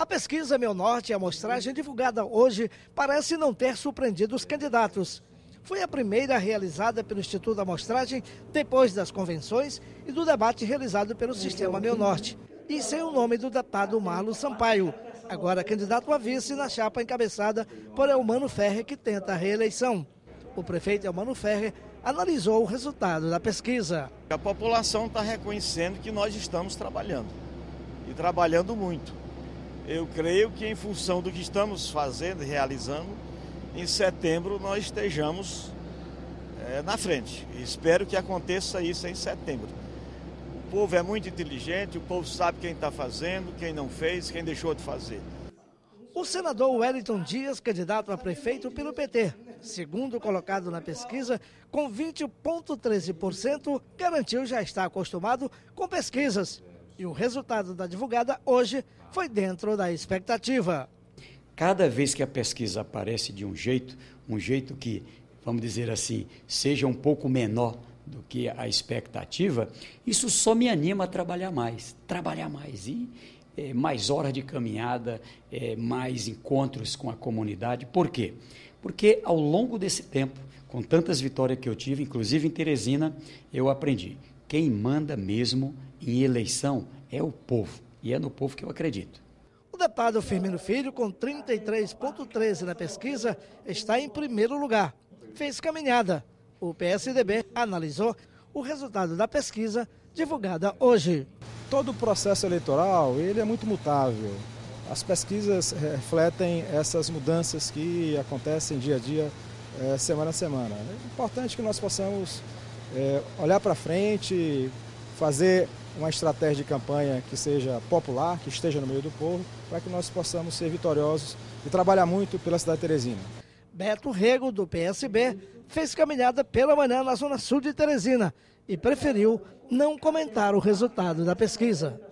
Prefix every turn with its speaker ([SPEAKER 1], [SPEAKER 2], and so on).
[SPEAKER 1] A pesquisa Meu Norte e a amostragem divulgada hoje parece não ter surpreendido os candidatos. Foi a primeira realizada pelo Instituto da Amostragem depois das convenções e do debate realizado pelo Sistema Meu Norte, e sem o nome do deputado Marlon Sampaio, agora candidato a vice na chapa encabeçada por Elmano Ferrer, que tenta a reeleição. O prefeito Elmano Ferrer analisou o resultado da pesquisa.
[SPEAKER 2] A população está reconhecendo que nós estamos trabalhando, e trabalhando muito. Eu creio que em função do que estamos fazendo e realizando, em setembro nós estejamos na frente. Espero que aconteça isso em setembro. O povo é muito inteligente, o povo sabe quem está fazendo, quem não fez, quem deixou de fazer.
[SPEAKER 1] O senador Wellington Dias, candidato a prefeito pelo PT, segundo colocado na pesquisa, com 20,13%, garantiu já estar acostumado com pesquisas. E o resultado da divulgada hoje foi dentro da expectativa.
[SPEAKER 3] Cada vez que a pesquisa aparece de um jeito que, vamos dizer assim, seja um pouco menor do que a expectativa, isso só me anima a trabalhar mais e mais horas de caminhada, mais encontros com a comunidade. Por quê? Porque ao longo desse tempo, com tantas vitórias que eu tive, inclusive em Teresina, eu aprendi. Quem manda mesmo em eleição é o povo, e é no povo que eu acredito.
[SPEAKER 1] O deputado Firmino Filho, com 33,13% na pesquisa, está em primeiro lugar. Fez caminhada. O PSDB analisou o resultado da pesquisa divulgada hoje.
[SPEAKER 4] Todo o processo eleitoral ele é muito mutável. As pesquisas refletem essas mudanças que acontecem dia a dia, semana a semana. É importante que nós possamos olhar para frente, fazer uma estratégia de campanha que seja popular, que esteja no meio do povo, para que nós possamos ser vitoriosos e trabalhar muito pela cidade de Teresina.
[SPEAKER 1] Beto Rego, do PSB, fez caminhada pela manhã na zona sul de Teresina e preferiu não comentar o resultado da pesquisa.